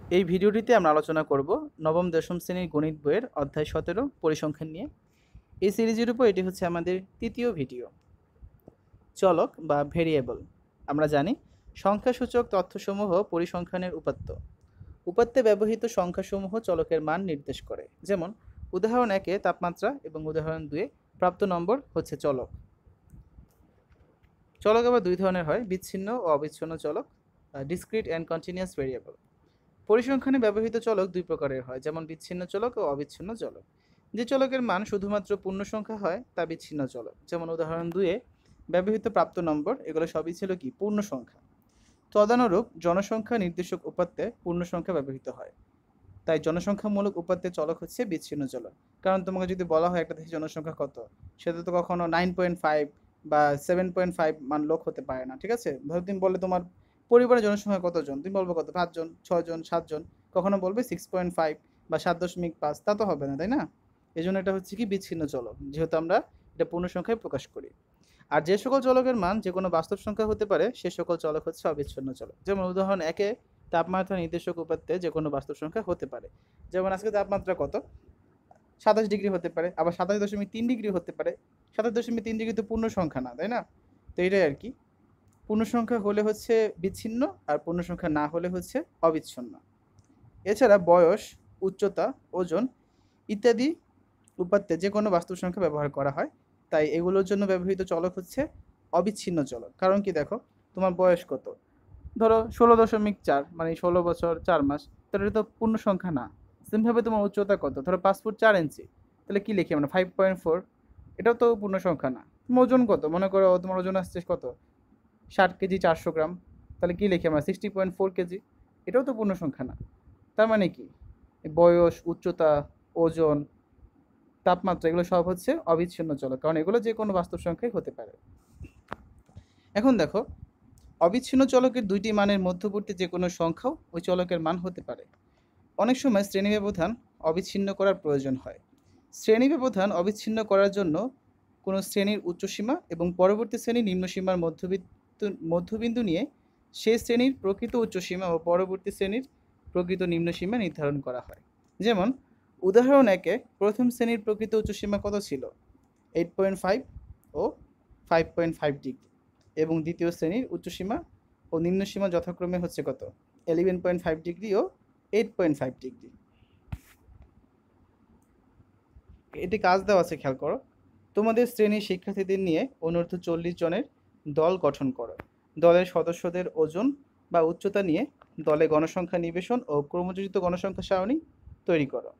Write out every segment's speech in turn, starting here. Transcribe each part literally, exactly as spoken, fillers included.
এই ভিডিওটিতে আমরা আলোচনা করব নবম দশম শ্রেণীর গণিত বইয়ের অধ্যায় সতেরো পরিসংখ্যান নিয়ে। এই সিরিজের উপর এটি হচ্ছে আমাদের তৃতীয় ভিডিও। চলক বা ভেরিয়েবল। আমরা জানি সংখ্যাসূচক তথ্যসমূহ পরিসংখ্যানের উপাত্ত। উপাত্তে ব্যবহৃত সংখ্যাসমূহ চলকের মান নির্দেশ করে। যেমন উদাহরণ একে তাপমাত্রা এবং উদাহরণ দুয়ে প্রাপ্ত নম্বর হচ্ছে চলক। চলক আবার দুই ধরনের হয়, বিচ্ছিন্ন ও অবিচ্ছিন্ন চলক, ডিসক্রিট অ্যান্ড কন্টিনিউয়াস ভেরিয়েবল। পরিসংখ্যানে ব্যবহৃত চলক দুই প্রকারের হয়, যেমন বিচ্ছিন্ন চলক ও অবিচ্ছিন্ন চলক। যে চলকের মান শুধুমাত্র পূর্ণ সংখ্যা হয় তা বিচ্ছিন্ন চলক। যেমন উদাহরণ দুয়ে ব্যবহৃত প্রাপ্ত নম্বর, এগুলো সবই ছিল কি পূর্ণ সংখ্যা। তদানুরূপ জনসংখ্যা নির্দেশক উপাত্তে পূর্ণ সংখ্যা ব্যবহৃত হয়, তাই জনসংখ্যামূলক উপাত্তে চলক হচ্ছে বিচ্ছিন্ন চলক। কারণ তোমাকে যদি বলা হয় একটা দেশের জনসংখ্যা কত, সেটা তো কখনো নাইন পয়েন্ট ফাইভ বা সেভেন পয়েন্ট ফাইভ মান লোক হতে পারে না, ঠিক আছে? ধরো তুমি বললে তোমার পরিবারের জনসংখ্যা কতজন, তুমি বলবো কত, পাঁচজন, ছজন, সাতজন। কখনো বলবে সিক্স পয়েন্ট ফাইভ বা সাত দশমিক পাঁচ, তা তো হবে না, তাই না? এই জন্য এটা হচ্ছে কি বিচ্ছিন্ন চলক, যেহেতু আমরা এটা পূর্ণ সংখ্যায় প্রকাশ করি। আর যে সকল চলকের মান যে কোনো বাস্তব সংখ্যা হতে পারে, সে সকল চলক হচ্ছে অবিচ্ছিন্ন চলক। যেমন উদাহরণ একে তাপমাত্রা নির্দেশক উপাত্তে যে কোনো বাস্তব সংখ্যা হতে পারে। যেমন আজকে তাপমাত্রা কত, সাতাশ ডিগ্রি হতে পারে, আবার সাতাশ দশমিক তিন ডিগ্রি হতে পারে। সাতাশ দশমিক তিন ডিগ্রি তো পূর্ণ সংখ্যা না, তাই না? তো এটাই আর কি, পূর্ণ সংখ্যা হলে হচ্ছে বিচ্ছিন্ন, আর পূর্ণ সংখ্যা না হলে হচ্ছে অবিচ্ছিন্ন। এছাড়া বয়স, উচ্চতা, ওজন ইত্যাদি উপাত্তে যে কোনো বাস্তব সংখ্যা ব্যবহার করা হয়, তাই এগুলোর জন্য ব্যবহৃত চলক হচ্ছে অবিচ্ছিন্ন চলক। কারণ কি, দেখো তোমার বয়স কত, ধরো ষোলো দশমিক চার, মানে ষোলো বছর চার মাস, তাহলে এটা তো পূর্ণ সংখ্যা না। সেমভাবে তোমার উচ্চতা কত, ধরো পাঁচ ফুট চার ইঞ্চি, তাহলে কি লিখি আমরা, ফাইভ পয়েন্ট ফোর, এটাও তো পূর্ণ সংখ্যা না। তোমার ওজন কত, মনে করো তোমার ওজন আসছে কত, ষাট কেজি চারশো গ্রাম, তাহলে কি লিখি আমরা, সিক্সটি পয়েন্ট ফোর কেজি, এটাও তো পূর্ণ সংখ্যা না। তার মানে কি, বয়স, উচ্চতা, ওজন, তাপমাত্রা, এগুলো সব হচ্ছে অবিচ্ছিন্ন চলক, কারণ এগুলো যে কোনো বাস্তব সংখ্যাই হতে পারে। এখন দেখো, অবিচ্ছিন্ন চলকের দুইটি মানের মধ্যবর্তী যে কোনো সংখ্যাও ওই চলকের মান হতে পারে। অনেক সময় শ্রেণী ব্যবধান অবিচ্ছিন্ন করার প্রয়োজন হয়। শ্রেণী ব্যবধান অবিচ্ছিন্ন করার জন্য কোনো শ্রেণীর উচ্চসীমা এবং পরবর্তী শ্রেণীর নিম্নসীমার মধ্যবিন্দু মধ্যবিন্দু নিয়ে সেই শ্রেণীর প্রকৃত উচ্চসীমা ও পরবর্তী শ্রেণীর প্রকৃত নিম্নসীমা নির্ধারণ করা হয়। যেমন উদাহরণ একে প্রথম শ্রেণীর প্রকৃত উচ্চসীমা কত ছিল, এইট পয়েন্ট ফাইভ ও ফাইভ পয়েন্ট ফাইভ ডিগ্রি, এবং দ্বিতীয় শ্রেণীর উচ্চসীমা ও নিম্নসীমা যথাক্রমে হচ্ছে কত, ইলেভেন পয়েন্ট ফাইভ ডিগ্রি ও এইট পয়েন্ট ফাইভ ডিগ্রি। এটি কাজ দেওয়া আছে, খেয়াল করো। তোমাদের শ্রেণীর শিক্ষার্থীদের নিয়ে অনূর্ধ্ব চল্লিশ জনের দল গঠন করো। দলের সদস্যদের ওজন বা উচ্চতা নিয়ে দলে গণসংখ্যা নিবেশন ও ক্রমযোজিত গণসংখ্যা সারণী তৈরি করো।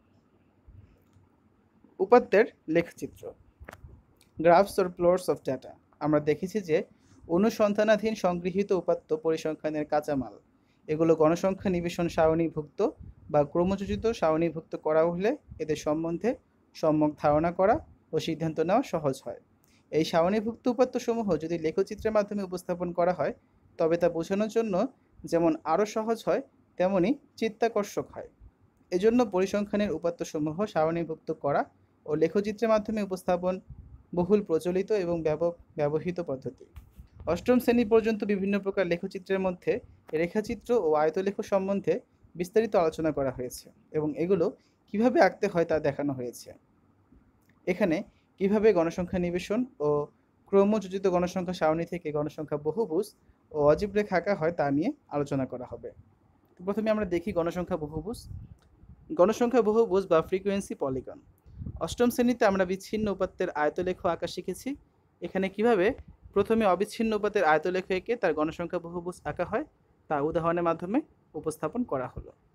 উপাত্তের লেখচিত্র, graphs or plots of data. আমরা দেখেছি যে অনুসন্ধানাধীন সংগৃহীত উপাত্ত পরিসংখ্যানের কাঁচামাল। এগুলো গণসংখ্যা নিবেশন সারণীভুক্ত বা ক্রমযোজিত সারণীভুক্ত করা হলে এদের সম্বন্ধে সম্যক ধারণা করা ও সিদ্ধান্ত নেওয়া সহজ হয়। এই সারণীভুক্ত উপাত্তসমূহ যদি লেখচিত্রের মাধ্যমে উপস্থাপন করা হয়, তবে তা বোঝানোর জন্য যেমন আরও সহজ হয়, তেমনি চিত্তাকর্ষক হয়। এজন্য পরিসংখ্যানের উপাত্তসমূহ সারণীভুক্ত করা ও লেখচিত্রের মাধ্যমে উপস্থাপন বহুল প্রচলিত এবং ব্যবহৃত পদ্ধতি। অষ্টম শ্রেণী পর্যন্ত বিভিন্ন প্রকার লেখচিত্রের মধ্যে রেখাচিত্র ও আয়তলেখ সম্বন্ধে বিস্তারিত আলোচনা করা হয়েছে এবং এগুলো কিভাবে আঁকতে হয় তা দেখানো হয়েছে। এখানে কিভাবে গণসংখ্যা নিবেশন ও ক্রমযোজিত গণসংখ্যা সারণী থেকে গণসংখ্যা বহুভুজ ও অজীব রেখা আঁকা হয় তা নিয়ে আলোচনা করা হবে। প্রথমে আমরা দেখি গণসংখ্যা বহুভুজ। গণসংখ্যা বহুভুজ বা ফ্রিকোয়েন্সি পলিগন। অষ্টম শ্রেণীতে আমরা বিচ্ছিন্ন উপাত্তের আয়তলেখ আঁকা শিখেছি। এখানে কিভাবে প্রথমে অবিচ্ছিন্ন উপাত্তের আয়তলেখ এঁকে তার গণসংখ্যা বহুভুজ আঁকা হয় তা উদাহরণের মাধ্যমে উপস্থাপন করা হলো।